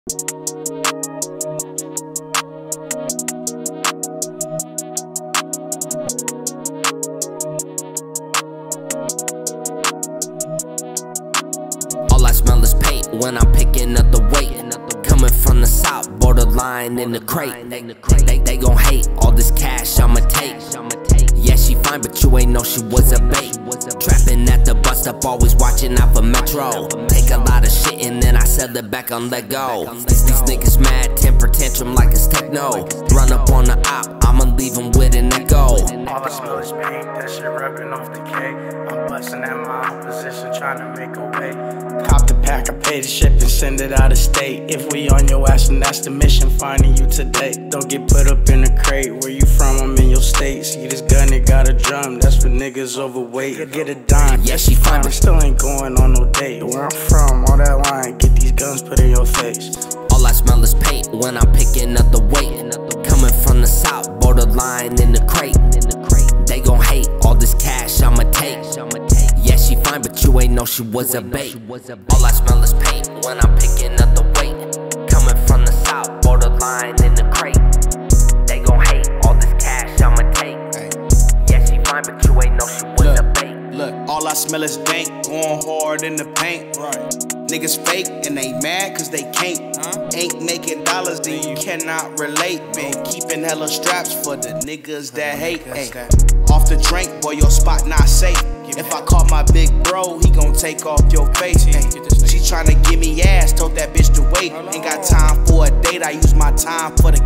All I smell is paint when I'm picking up the weight. Coming from the south, borderline in the crate. They gon' hate all this cash I'ma take. Yeah, she fine, but you ain't know she was a bait. Trapping at the bus stop, always watching out for Metro. Take a lot of shit and then I sell it back on let go. These niggas mad, temper tantrum like it's techno. Run up on the op, I'ma leave them with an echo. All I smell is paint, that shit rubbing off the cake. I'm busting at my opposition, trying to make a way. Cop the pack, I pay the ship and send it out of state. If we on your ass, and that's the mission, finding you today. Don't get put up in a crate, where you from, I'm in your state. See this gun, it got a drum, that's for niggas overweight. Get a dime, Yeah, she fine, but still ain't going on no date. Where I'm from, all that line, get these guns put in your face. All I smell is paint when I'm picking up the weight. Coming from the south, borderline in the crate. They gon' hate all this cash I'ma take. Yeah, she fine, but you ain't know she was a bait. All I smell is paint when I'm picking up the weight. Coming from the south, borderline in the crate. They gon' hate all this cash I'ma take. Yeah, she fine, but you ain't know she was a bait. Look, all I smell is dank, going hard in the paint. Niggas fake and they mad cause they can't. Ain't making dollars, then you cannot relate. Been keeping hella straps for the niggas that hate. Off the drink, boy, your spot not safe. If I call my big bro, he gon' take off your face. She tryna give me ass, told that bitch to wait. Ain't got time for a date, I use my time for the